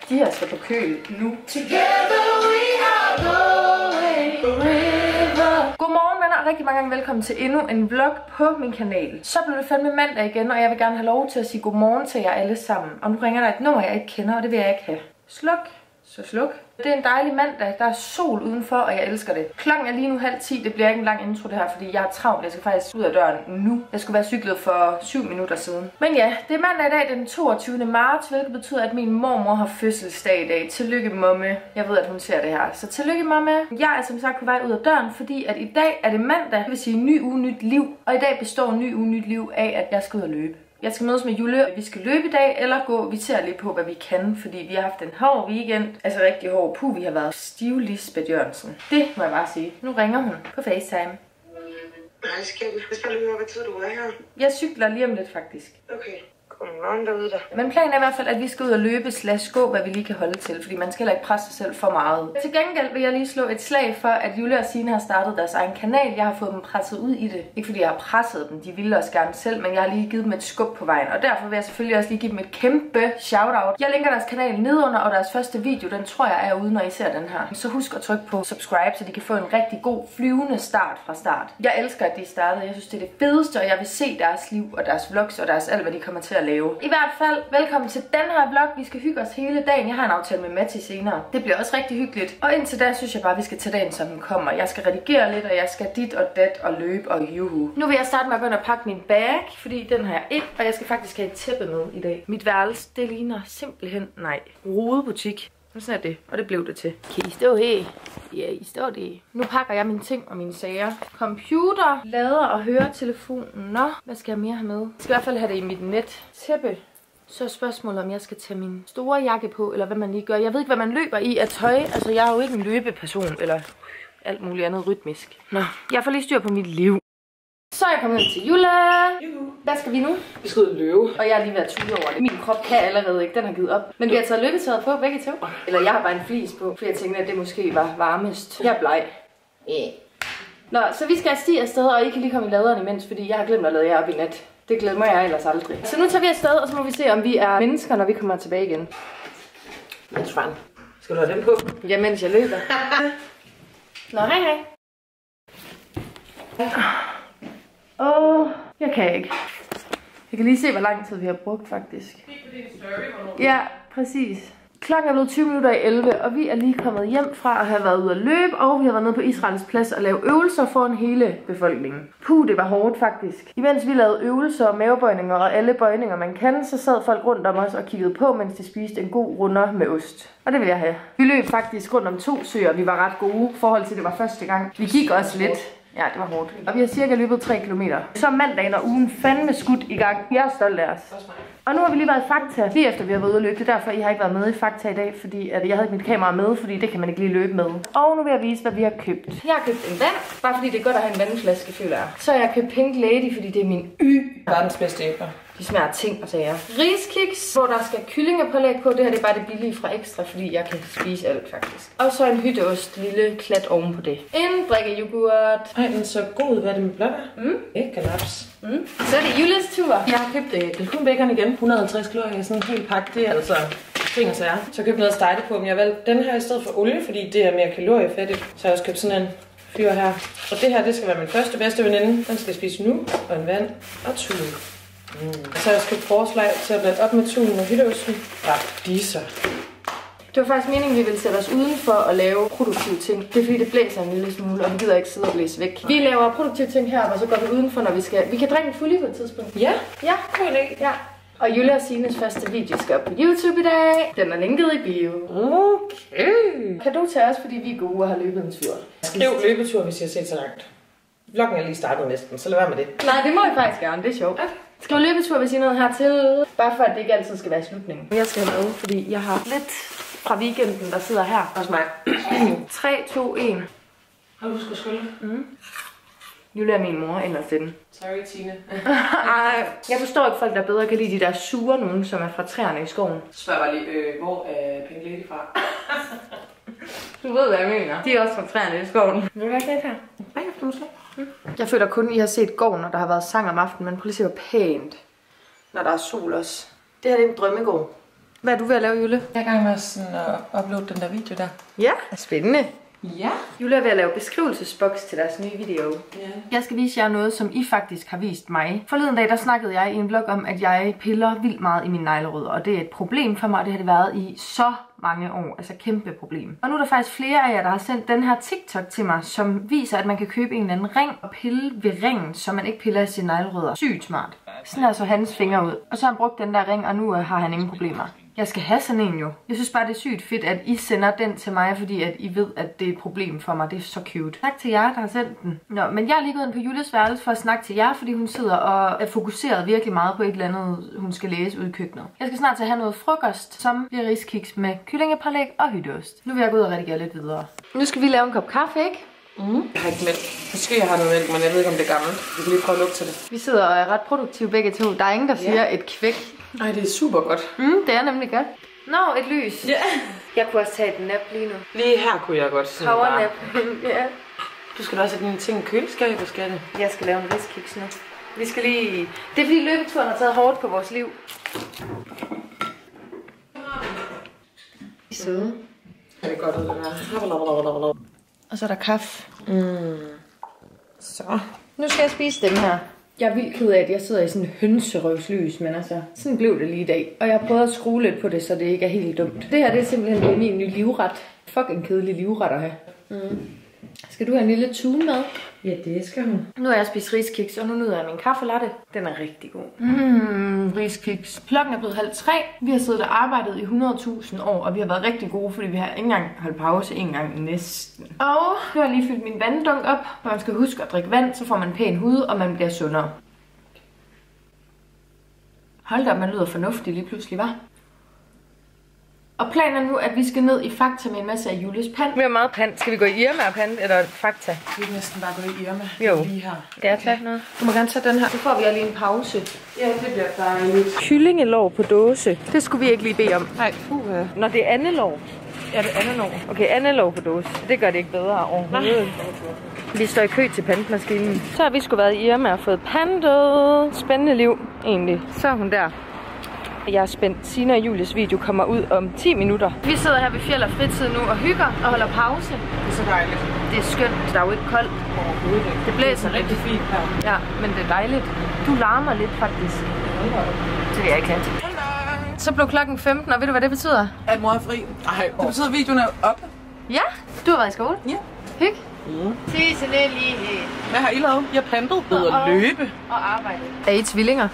De her skal på køl nu. Together we are going forever. Godmorgen venner, og rigtig mange gange velkommen til endnu en vlog på min kanal. Så blev det fandme mandag igen, og jeg vil gerne have lov til at sige godmorgen til jer alle sammen. Og nu ringer der et nummer, jeg ikke kender, og det vil jeg ikke have. Sluk. Så sluk. Det er en dejlig mandag. Der er sol udenfor, og jeg elsker det. Klokken er lige nu 9:30. Det bliver ikke en lang intro det her, fordi jeg er travlt. Jeg skal faktisk ud af døren nu. Jeg skulle være cyklet for 7 minutter siden. Men ja, det er mandag i dag, den 22. marts, hvilket betyder, at min mormor har fødselsdag i dag. Tillykke, momme. Jeg ved, at hun ser det her. Så tillykke, momme. Jeg er som sagt på vej ud af døren, fordi at i dag er det mandag. Det vil sige ny uge, nyt liv. Og i dag består ny uge, nyt liv af, at jeg skal ud og løbe. Jeg skal mødes med Julle, vi skal løbe i dag, eller gå. Vi ser lidt på, hvad vi kan, fordi vi har haft en hård weekend. Altså rigtig hård. Vi har været stiv Lisbeth Jørgensen. Det må jeg bare sige. Nu ringer hun på FaceTime. Nej, skal vi bare lige høre, hvad tid du er her? Jeg cykler lige om lidt, faktisk. Okay. Godmorgen derude der. Men planen er i hvert fald, at vi skal ud og løbe / gå, hvad vi lige kan holde til, fordi man skal heller ikke presse sig selv for meget. Til gengæld vil jeg lige slå et slag for, at Julle og Signe har startet deres egen kanal. Jeg har fået dem presset ud i det. Ikke fordi jeg har presset dem, de ville også gerne selv, men jeg har lige givet dem et skub på vejen. Og derfor vil jeg selvfølgelig også lige give dem et kæmpe shoutout. Jeg linker deres kanal nedunder, og deres første video, den tror jeg er ude, når I ser den her. Så husk at trykke på subscribe, så de kan få en rigtig god flyvende start fra start. Jeg elsker, at de startede. Jeg synes, det er det fedeste, og jeg vil se deres liv og deres vlogs og deres alt, hvad de kommer til at lave. I hvert fald, velkommen til den her vlog. Vi skal hygge os hele dagen. Jeg har en aftale med Matti senere. Det bliver også rigtig hyggeligt. Og indtil da synes jeg bare, vi skal tage dagen, som den kommer. Jeg skal redigere lidt, og jeg skal dit og dat og løbe og juhu. Nu vil jeg starte med at begynde at pakke min bag, fordi den har jeg ikke. Og jeg skal faktisk have et tæppe med i dag. Mit værelse, det ligner simpelthen, rodebutik. Sådan er det, og det blev det til. Kan I stå her? Ja, I står det. Nu pakker jeg mine ting og mine sager. Computer, lader og høretelefonen. Nå, hvad skal jeg mere have med? Jeg skal i hvert fald have det i mit net. Tæppe. Så er spørgsmålet, om jeg skal tage min store jakke på, eller hvad man lige gør. Jeg ved ikke, hvad man løber i af tøj. Altså, jeg er jo ikke en løbeperson, eller alt muligt andet rytmisk. Nå, jeg får lige styr på mit liv. Så er jeg kommet ind til Julle. Hvad skal vi nu? Vi skal ud og løbe. Og jeg har lige været tude over det. Min krop kan allerede ikke, den har givet op. Men vi har taget løbetøjet på, begge to. Eller jeg har bare en flis på, for jeg tænkte, at det måske var varmest. Jeg er bleg. Nå, så vi skal afsted, og I kan lige komme i laderen imens, fordi jeg har glemt at lade jer op i nat. Det glemmer jeg ellers aldrig. Så nu tager vi afsted, og så må vi se, om vi er mennesker, når vi kommer tilbage igen. Mens fanden. Skal du have dem på? Ja, mens jeg løber. Nå, hej. Jeg kan ikke. Jeg kan lige se, hvor lang tid vi har brugt, faktisk. Ja, præcis. Klokken er blevet 20 minutter i 11, og vi er lige kommet hjem fra at have været ude at løbe, og vi har været nede på Israels Plads og lave øvelser foran hele befolkningen. Det var hårdt faktisk. Imens vi lavede øvelser, mavebøjninger og alle bøjninger man kan, så sad folk rundt om os og kiggede på, mens de spiste en god runder med ost. Og det vil jeg have. Vi løb faktisk rundt om 2 søer, vi var ret gode i forhold til det var første gang. Vi gik også lidt. Ja, det var hårdt. Og vi har cirka løbet 3 kilometer. Så mandagen og ugen fandme skudt i gang. Jeg er stolt af os. Og nu har vi lige været i Fakta, lige efter vi har været ude at løbe. Det er derfor, I har ikke været med i Fakta i dag, fordi at jeg havde ikke mit kamera med, fordi det kan man ikke lige løbe med. Og nu vil jeg vise, hvad vi har købt. Jeg har købt en vand, bare fordi det er godt at have en vandflaske, føler jeg. Så har jeg købt Pink Lady, fordi det er min Verdens bedste æbler. De smager ting og sager. Riskiks, hvor der skal kyllingepålæg på. Det her det er bare det billige fra Ekstra, fordi jeg kan spise alt faktisk. Og så en hytteost, lille klat oven på det. En drikke yoghurt. Ej, den er så god. Hvad er det med blåbær? Ikke naps. Så er det Julles tur. Jeg har købt kalkunbacon igen. 150 kalorier, sådan en hel pakke. Det er altså ting og sager. Så jeg købt noget at stege det på, men jeg valgte den her i stedet for olie, fordi det er mere kaloriefattigt. Så har jeg også købt sådan en fyr her. Og det her, det skal være min første bedste veninde. Den skal jeg spise nu. Og en vand og tun. Så har jeg også købt forårslag til at blande op med tunen og hytteosten. Rapdiser. Det var faktisk meningen, at vi ville sætte os udenfor og lave produktive ting. Det er fordi, det blæser en lille smule, og vi gider ikke sidde og blæse væk. Vi laver produktive ting her, og så går vi udenfor, når vi skal. Vi kan drikke en fully på et tidspunkt. Ja, god idé. Ja. Og Julle og Signes første video skal op på YouTube i dag. Den er linket i bio. Okay. Kan du tage os, fordi vi er gode og har løbet en tur? Skriv løbetur, hvis I har set så langt. Vloggen er lige startet næsten, så lad være med det. Nej, det må I faktisk gerne. Det er sjovt. Okay. Skriv løbetur, hvis I er noget hertil. Bare for, at det ikke altid skal være i slutningen. Jeg skal have med, fordi jeg har lidt fra weekenden, der sidder her. Også mig. 3, 2, 1. Har du skulle skylde? Julle er min mor inderst inde. Sorry, Tine. Jeg forstår ikke folk, der bedre kan lide de der sure nogen, som er fra træerne i skoven. Spørg bare lige, hvor er Pink Lady fra? Du ved, hvad jeg mener. De er også fra træerne i skoven. Vil du være lidt her? Bagefter måske. Jeg føler kun, I har set gården, når der har været sang om aftenen, men prøv lige at se, hvor pænt, når der er sol også. Det her det er en drømmegård. Hvad er du ved at lave, Jule? Jeg er i gang med sådan at uploade den der video der. Ja, spændende. Ja. Jule er ved at lave beskrivelsesboks til deres nye video. Ja. Jeg skal vise jer noget, som I faktisk har vist mig. Forleden dag, der snakkede jeg i en vlog om, at jeg piller vildt meget i mine neglerødder. Og det er et problem for mig, og det har det været i så mange år. Altså kæmpe problem. Og nu er der faktisk flere af jer, der har sendt den her TikTok til mig, som viser, at man kan købe en eller anden ring og pille ved ringen, så man ikke piller i sine neglerødder. Sygt smart. Sådan er så hans fingre ud. Og så har han brugt den der ring, og nu har han ingen problemer. Jeg skal have sådan en jo. Jeg synes bare, det er sygt fedt, at I sender den til mig, fordi at I ved, at det er et problem for mig. Det er så cute. Tak til jer, der har sendt den. Nå, men jeg er lige gået ind på Jules værelse for at snakke til jer, fordi hun sidder og er fokuseret virkelig meget på et eller andet, hun skal læse ude i køkkenet. Jeg skal snart til at have noget frokost, som bliver riskiks med kyllingepålæg og hytteost. Nu vil jeg gå ud og redigere lidt videre. Nu skal vi lave en kop kaffe, ikke? Jeg har ikke mælk. Måske jeg har noget mælk, men jeg ved ikke, om det er gammelt. Vi kan lige prøve at lugte til det. Vi sidder og er ret produktive begge to. Der er ingen, der siger et kvæk. Ej, det er super godt. Det er nemlig godt. Nå, et lys. Ja. Jeg kunne også tage et nap lige nu. Lige her kunne jeg godt sådan Powernap. Ja. Du skal da også have dine ting i køleskabet, skal det? Jeg skal lave en riskiks nu. Vi skal lige... Det er fordi løbeturen har taget hårdt på vores liv. Søde. Ja, det er godt ud, det her. Og så er der kaffe. Så. Nu skal jeg spise dem her. Jeg er vildt ked af, at jeg sidder i sådan en hønserøvslys, men altså, sådan blev det lige i dag. Og jeg har prøvet at skrue lidt på det, så det ikke er helt dumt. Det her, det er simpelthen min nye livret. Fucking kedelig livret at have. Skal du have en lille tune med? Ja, det skal hun. Nu har jeg spist riskiks, og nu nyder jeg min kaffelatte. Den er rigtig god. Riskiks. Klokken er blevet 2:30. Vi har siddet og arbejdet i 100.000 år, og vi har været rigtig gode, fordi vi har ikke engang holdt pause en gang næsten. Og nu har jeg lige fyldt min vanddunk op, hvor man skal huske at drikke vand, så får man pæn hud, og man bliver sundere. Hold da op, man lyder fornuftig lige pludselig, hva'? Og planen er nu, at vi skal ned i Fakta med en masse af Jules pand. Vi har meget pand. Skal vi gå i Irma og pand, eller Fakta? Vi kan næsten bare gå i Irma. Jo. Lige her. Det er klart noget. Du må gerne tage den her. Så får vi lige en pause. Ja, det bliver dejligt. Kyllingelår på dåse. Det skulle vi ikke lige bede om. Nej, Når det er andelår. Ja, det er andelår. Okay, andelår på dåse. Det gør det ikke bedre overhovedet. Vi står i kø til pantmaskinen. Så har vi sgu været i Irma og fået pantet. Spændende liv, egentlig. Så er hun der. Jeg er spændt. Sina og Julies video kommer ud om 10 minutter. Vi sidder her ved Fjeld og Fritid nu og hygger og holder pause. Det er så dejligt. Det er skønt. Der er jo ikke koldt. Overhovedet ikke. Det blæser rigtig lidt. fint her. Ja, men det er dejligt. Du larmer lidt faktisk. Det vil jeg ikke have. Så blev klokken 15, og ved du hvad det betyder? At mor er fri. Nej, det betyder at videoen er oppe. Ja, du har været i skole. Ja. Hyg. Tisselighed. Hvad har I lavet? Jeg har pantet ved at løbe. Og arbejdet. Er I tvillinger?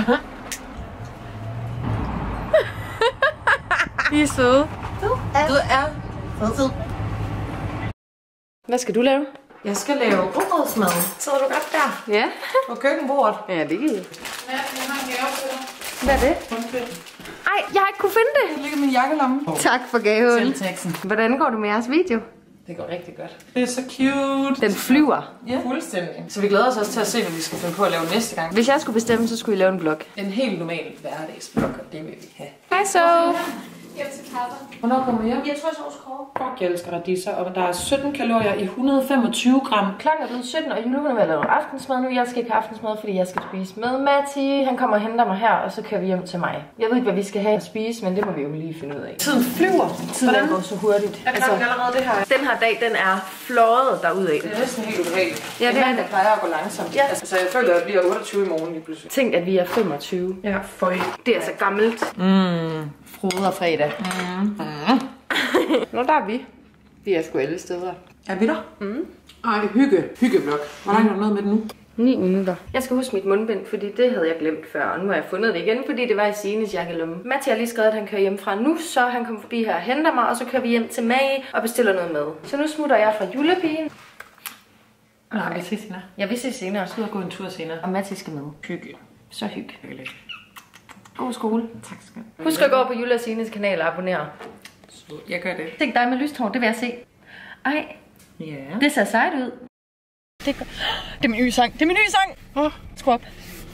I er søde. Du er fed. Hvad skal du lave? Jeg skal lave rugbrødsmad. Sidder du godt der? Ja. På køkkenbordet. Ja, det kan jeg. Ja, jeg har en gave til dig. Hvad er det? Undskyld. Ej, jeg har ikke kunne finde det. Det ligger i min jakkelomme. Tak for gaven. Selvteksten. Hvordan går det med jeres video? Det går rigtig godt. Det er så cute. Den flyver. Ja, fuldstændig. Så vi glæder os også til at se, hvad vi skal finde på at lave næste gang. Hvis jeg skulle bestemme, så skulle I lave en vlog. En helt normal hverdagsvlog, og det vil vi have. Hej så. Hjem til kaffe. Hvornår kommer I hjem? Jeg tror, jeg sovs kåre. Fuck, jeg elsker radiser, og der er 17 kalorier i 125 gram. Klokken er blevet 17, og Julie vil lave aftensmad nu. Jeg skal ikke have aftensmad, fordi jeg skal spise med Matti. Han kommer og henter mig her, og så kører vi hjem til mig. Jeg ved ikke, hvad vi skal have at spise, men det må vi jo lige finde ud af. Tiden flyver. Tiden går så hurtigt. Jeg kan allerede det her. Den her dag, den er fløjet derudad. Det er næsten helt ubehageligt. Ja, det er det. plejer at gå langsomt. Ja. Altså, jeg føler, at jeg bliver 28 i morgen lige pludselig. Tænk, at vi er 25. Ja, føj. Det er altså gammelt. Froder fredag. Nå, der er vi. Vi er sgu alle steder. Er vi der? Ej, hyggeblok. Hvor langt er du nået med det nu? 9 minutter. Jeg skal huske mit mundbind, fordi det havde jeg glemt før, og nu har jeg fundet det igen, fordi det var i Sines jakkelomme. Matti har lige skrevet, at han kører hjem fra nu, så han kommer forbi her og henter mig, og så kører vi hjem til Maggie og bestiller noget mad. Så nu smutter jeg fra julepigen. Nej, vi ses senere. Ja, vi ses senere. Jeg skal ud og gå en tur senere. Og Matti skal med. Hygge. Så hygge. Hyggeligt. God skole. Tak skal du. Husk at gå på Jule og Sines kanal og abonnere. Jeg gør det. Tænk dig med lyst hår, det vil jeg se. Ej, Ja. det ser sejt ud. Det er min nye sang. Det er min nye sang. Skru op.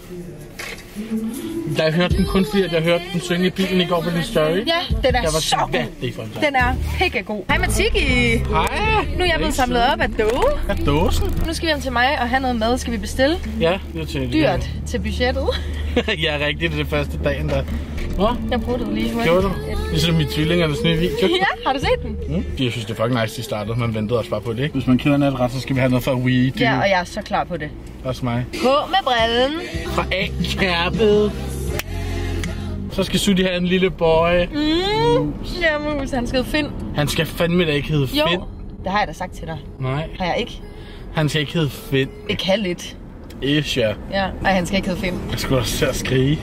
Jeg hørte den kun fordi, at jeg hørte den synge i bilen i går på din story. Ja, den er Jeg var så sådan, hvad god. er det for en sang? Den er pikke god. Hej Matiki. Hej. Nu er jeg blevet samlet op af doge. Hvad er dåsen? Nu skal vi hjem til mig og have noget mad. Skal vi bestille? Ja, det er til Dyrt til budgettet. Ja, rigtigt. Det er det første dagen, der Hvad? Jeg bruttede lige hurtigt. Gjorde du? Ligesom i tvillingernes nye video. Ja, har du set den? Jeg synes, det er fucking nice, de startede. Man ventede også bare på det, ikke? Hvis man kender natret, så skal vi have noget fra Wii. Ja, og jeg er så klar på det. Også mig. På med brillen. Fra A-kærpet. Så skal Sudi have en lille boy. Ja, mus, han skal hedde Finn. Han skal fandme da ikke hedde Finn. Jo, det har jeg da sagt til dig. Nej. Har jeg ikke? Han skal ikke hedde Finn. Det kan lidt. Ish, ja. Ja, og han skal ikke hedde Finn. Jeg skulle også til at skrige.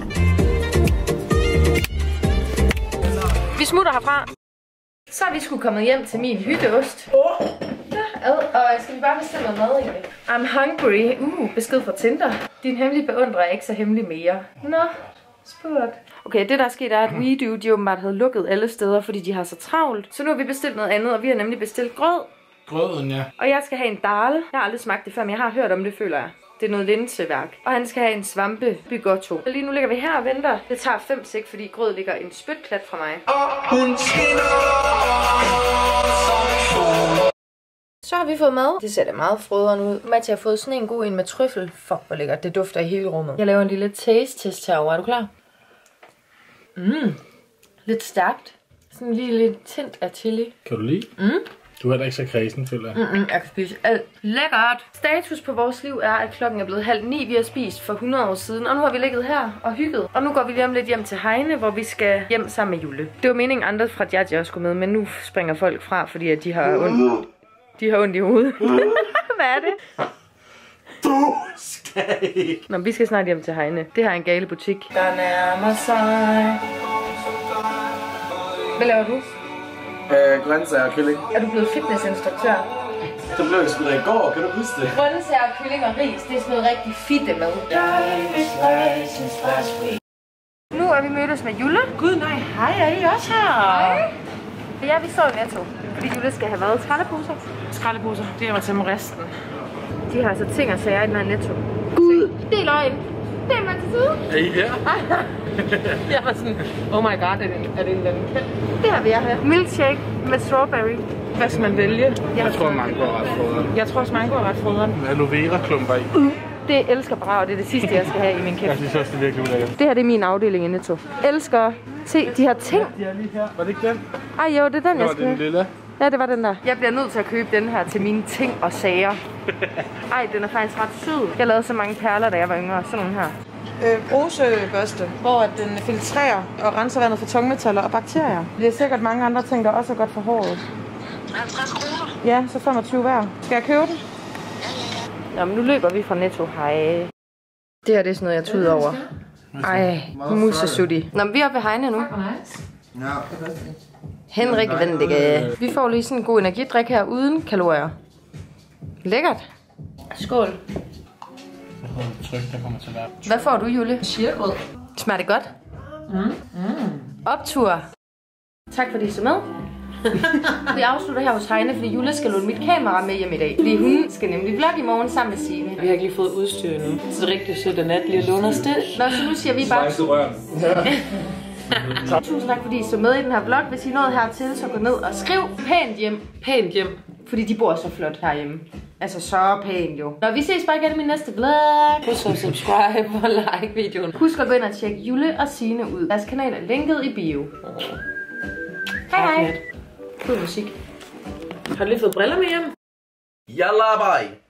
Vi smutter herfra. Så er vi sgu kommet hjem til min hytteost. Ja, og skal vi bare bestille noget mad egentlig? I'm hungry. Besked fra Tinder. Din hemmelige beundrer er ikke så hemmelig mere. Nå, spurgt. Okay, det der er sket er, at WeDo, de åbenbart havde lukket alle steder, fordi de har så travlt. Så nu har vi bestilt noget andet, og vi har nemlig bestilt grød. Grøden, ja. Og jeg skal have en dal. Jeg har aldrig smagt det før, men jeg har hørt om det, føler jeg. Det er noget linseværk. Og han skal have en svampe bigotto. Lige nu ligger vi her og venter. Det tager 5 sek, fordi grød ligger en spytklat fra mig. Så har vi fået mad. Det ser da meget frøderen ud. Mathia har fået sådan en god en med trøffel. Fuck, hvor lækkert. Det dufter i hele rummet. Jeg laver en lille taste-test herovre. Er du klar? Lidt stærkt. Sådan lige lidt tint af chili. Kan du lide? Du er heller ikke så kredsen, føler jeg. Jeg kan spise alt. Lækkert! Status på vores liv er, at klokken er blevet 8:30. Vi har spist for 100 år siden, og nu har vi ligget her og hygget. Og nu går vi lige om lidt hjem til Heine, hvor vi skal hjem sammen med Jule. Det var meningen, andre fra Jadja også skulle med, men nu springer folk fra, fordi at de har ondt. De har ondt i hovedet. Hvad er det? Du skal ikke. Nå, vi skal snart hjem til Heine. Det her er en gale butik. Der nærmer sig. Hvad laver du? Grøntsager og kylling. Er du blevet fitnessinstruktør? Det blev jeg sgu da i går, kan du huske det? Grøntsager, kylling og ris, det er sådan noget rigtig fitte mad. Nu er vi mødtes med Jule. Gud nej, hej, er I også her? Hej. Ja, vi står i Netto, fordi Jule skal have været skraldeposer. Skraldeposer, det er mig til med resten. De har altså ting og sager i den her Netto. Gud, det er løgn. Det er man til side. Er I her? Jeg var sådan, oh my god, er det en eller anden kendt? Det har vi her. Milkshake med strawberry. Hvad skal man vælge? Jeg tror, mango er ret frøderen. Jeg tror også mango er ret frøderen. Med aloe vera klumper i. Det elsker Brav, det er det sidste, jeg skal have i min kæft. Jeg synes også, det er virkelig ulækkert. Det her det er min afdeling i Netto. Elsker. Se, de har ting. De er lige her. Var det ikke den? Ej jo, det er den, jeg Nå, skal den have. lille. Ja, det var den der. Jeg bliver nødt til at købe den her til mine ting og sager. Ej, den er faktisk ret sød. Jeg lavede så mange perler, da jeg var yngre. Sådan nogle her. Brusebørste, hvor den filtrerer og renser vandet for tungmetaller og bakterier. Det er sikkert mange andre ting, der også er godt for håret. 50 kroner. Ja, så 25 hver. Skal jeg købe den? Nå, men nu løber vi fra Netto. Hej. Det her det er sådan noget, jeg tuder over. Ej, musesudi. Nå, men vi er oppe ved Heine nu. Henrik Vendige. Vi får lige sådan en god energidrik her uden kalorier. Lækkert. Skål. Jeg hedder tryk, der kommer til verden. Hvad får du, Jule? Chiligrød. Smager det godt? Optur. Tak fordi I så med. Vi afslutter her hos Heine, fordi Jule skal låne mit kamera med hjem i dag. Fordi hun skal nemlig vlogge i morgen sammen med Signe. Vi har ikke lige fået udstyr endnu. Så det er rigtig sødt, at Nat lige låner os det. Nå, så nu siger vi bare... Tusind tak fordi I så med i den her vlog. Hvis I er nået hertil, så gå ned og skriv pænt hjem. Pænt hjem. Fordi de bor så flot herhjemme. Altså så pænt jo. Nå, vi ses bare igen i min næste vlog. Husk at subscribe og like videoen. Husk at gå ind og tjekke Jule og Signe ud. Deres kanal er linket i bio. Hej hej. God musik. Har du lige fået briller med hjem? Yalla bye!